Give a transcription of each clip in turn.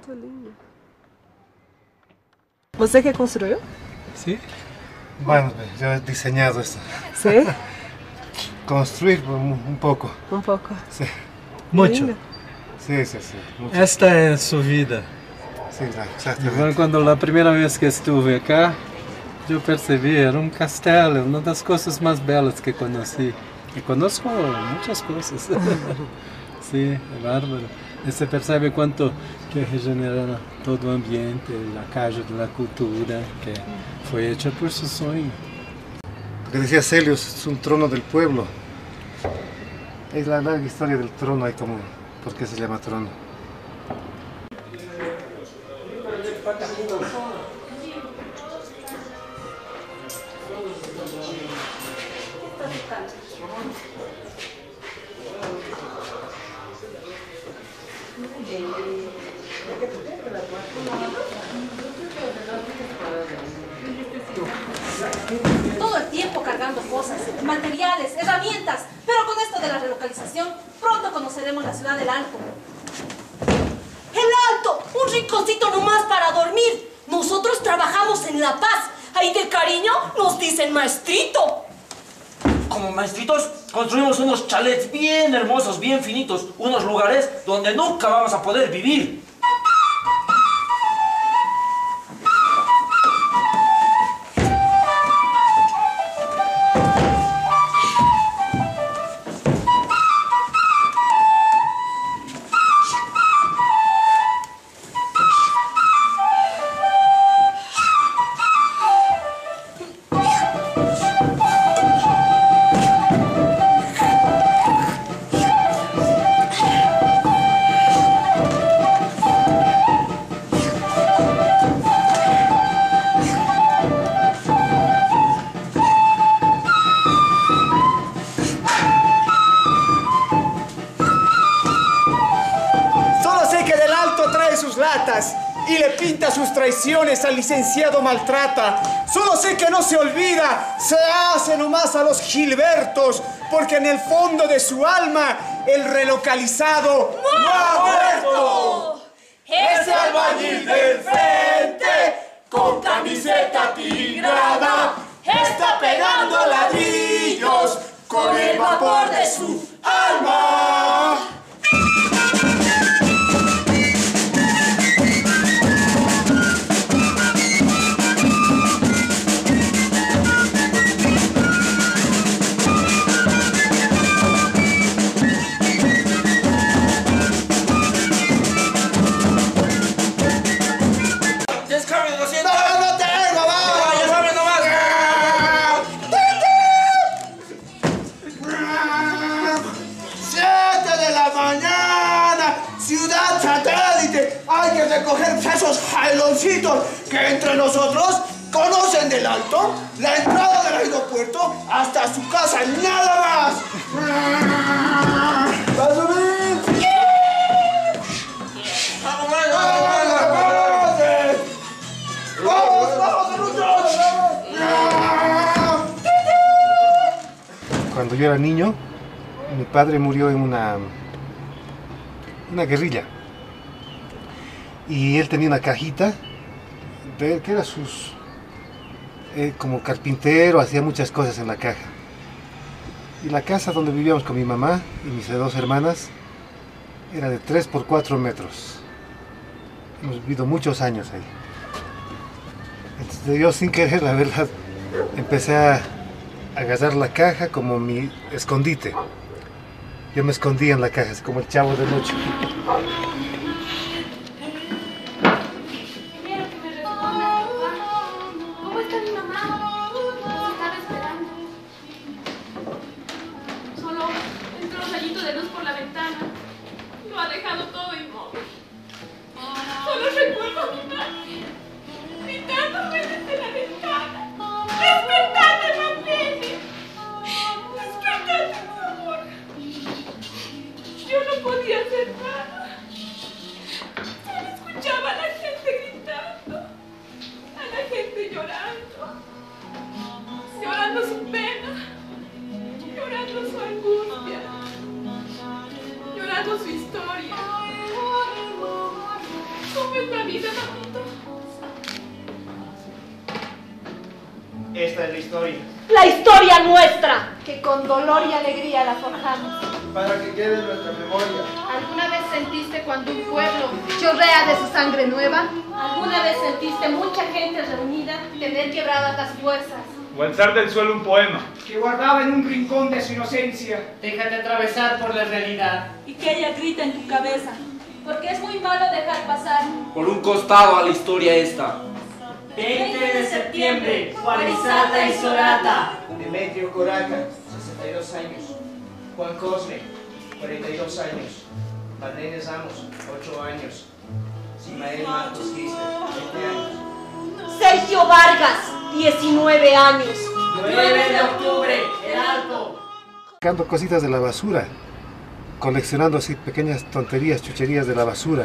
Muito lindo. Você que construiu? Sí. Bueno, yo he diseñado esto. ¿Sí? Construir un poco. Un poco. Sí. Mucho. Lindo. Sí, sí, sí. Mucho. Esta es su vida. Sí, exactamente. Igual cuando la primera vez que estuve acá, yo percibí, era un castelo, una de las cosas más belas que conocí. Y conozco muchas cosas. Sí, es bárbaro. Y se percibe cuánto que regenera todo el ambiente, la calle de la cultura, que fue hecha por su sueño. Lo que decía Celios, es un trono del pueblo. Es la larga historia del trono, hay como, ¿por qué se llama trono? Todo el tiempo cargando cosas, materiales, herramientas, pero con esto de la relocalización, pronto conoceremos la ciudad del Alto. ¡El Alto! ¡Un rinconcito nomás para dormir! Nosotros trabajamos en La Paz. Ahí de cariño nos dicen maestrito. Como maestritos, construimos unos chalets bien hermosos, bien finitos, unos lugares donde nunca vamos a poder vivir. Y le pinta sus traiciones al licenciado Maltrata. Solo sé que no se olvida, se hace nomás a los Gilbertos, porque en el fondo de su alma el relocalizado no ha muerto. Ese albañil del frente, con camiseta tigrada, está pegando ladrillos con el vapor de su alma. Recoger esos jailoncitos que entre nosotros conocen del Alto, la entrada del aeropuerto hasta su casa, nada más. ¿Va a subir? Cuando yo era niño, mi padre murió en una guerrilla. Y él tenía una cajita, que era como carpintero, hacía muchas cosas en la caja. Y la casa donde vivíamos con mi mamá y mis dos hermanas era de 3 por 4 metros. Hemos vivido muchos años ahí. Entonces yo sin querer, la verdad, empecé a agarrar la caja como mi escondite. Yo me escondía en la caja, así como el Chavo de noche. Su historia. es la vida, mamito? Esta es la historia. La historia nuestra. Que con dolor y alegría la forjamos. Para que quede en nuestra memoria. ¿Alguna vez sentiste cuando un pueblo chorrea de su sangre nueva? ¿Alguna vez sentiste mucha gente reunida? Tener quebradas las fuerzas. O alzar del suelo un poema. Que guardaba en un rincón de su inocencia. Déjate atravesar por la realidad. Y que ella grita en tu cabeza. Porque es muy malo dejar pasar. Por un costado a la historia esta. 20 de septiembre, Juarizata y Sorata. Demetrio Coraca, 62 años. Juan Cosme, 42 años. Marlene Amos, 8 años. Simael Marcos Gisler, 20 años. Sergio Vargas, 19 años. 9 de octubre, El Alto. Sacando cositas de la basura, coleccionando así pequeñas tonterías, chucherías de la basura.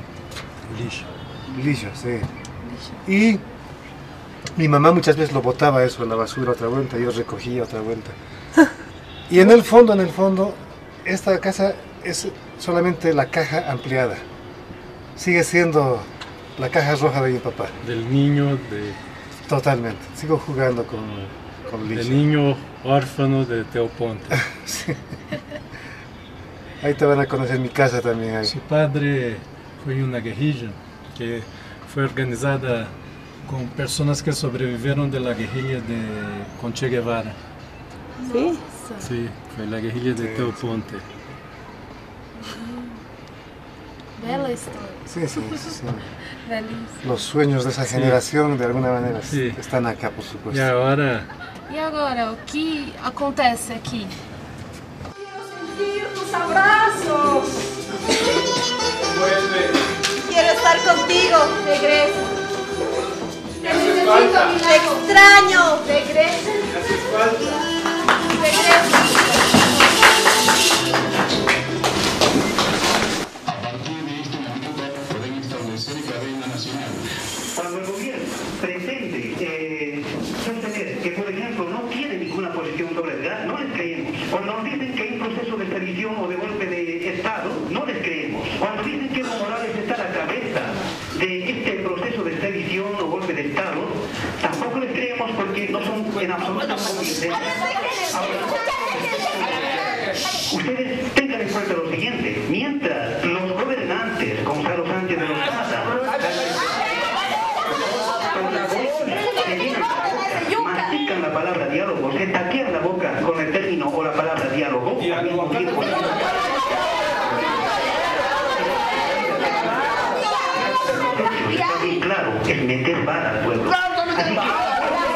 Lillo, sí. Y mi mamá muchas veces lo botaba eso en la basura otra vuelta, yo recogía otra vuelta. Y en el fondo, esta casa es solamente la caja ampliada. Sigue siendo la caja roja de mi papá. Del niño, Totalmente. Sigo jugando con Lillo. del niño órfano de Teoponte. Sí. Ahí te van a conocer mi casa también. Ahí. Su padre fue una guerrilla que fue organizada con personas que sobrevivieron de la guerrilla con Che Guevara. ¿Sí? Sí, fue la guerrilla de Teoponte. Bela historia. Sí. Belíssimo. Los sueños de esa generación, de alguna manera, Sí. están acá, por supuesto. E agora, E agora, o que acontece aqui? Sentir tus abrazos. Vuelve. Quiero estar contigo. Regresa. Me haces falta. Te extraño. Regresa. Me haces falta. Regresa. Cuando el gobierno pretende sostener que, por ejemplo, no tiene ninguna posición sobre el gas, no les creemos. Cuando nos dicen que hay un proceso de sedición o de golpe de Estado, no les creemos. Cuando dicen que Evo Morales está a la cabeza de este proceso de sedición o golpe de Estado, tampoco les creemos porque no son en absoluto convincentes. Ustedes tengan en cuenta lo siguiente: mientras los gobernantes, Gonzalo Sánchez de los Casas, mastican la palabra diálogo, se taquean la boca con el término o la palabra diálogo, al mismo tiempo. Está bien claro, es meter vara al pueblo. Así que,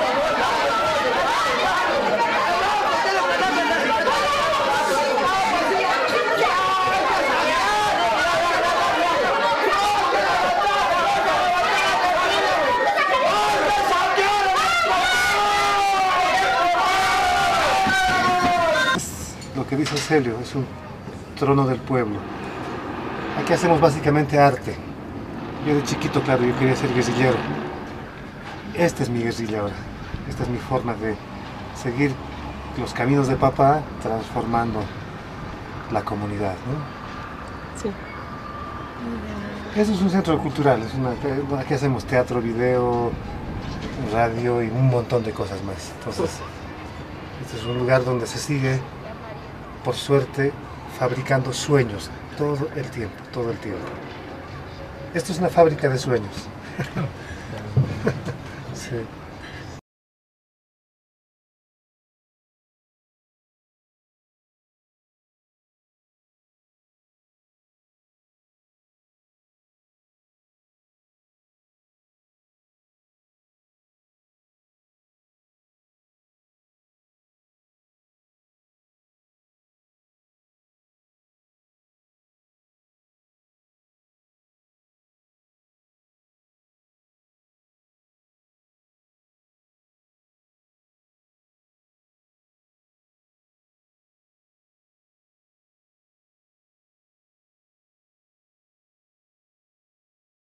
lo que dice Celio, es un trono del pueblo. Aquí hacemos básicamente arte. Yo de chiquito, claro, yo quería ser guerrillero. Esta es mi guerrilla ahora. Esta es mi forma de seguir los caminos de papá transformando la comunidad, ¿no? Sí. Eso es un centro cultural, aquí hacemos teatro, video, radio y un montón de cosas más. Entonces, este es un lugar donde se sigue, por suerte, fabricando sueños todo el tiempo, todo el tiempo. Esto es una fábrica de sueños. Sí.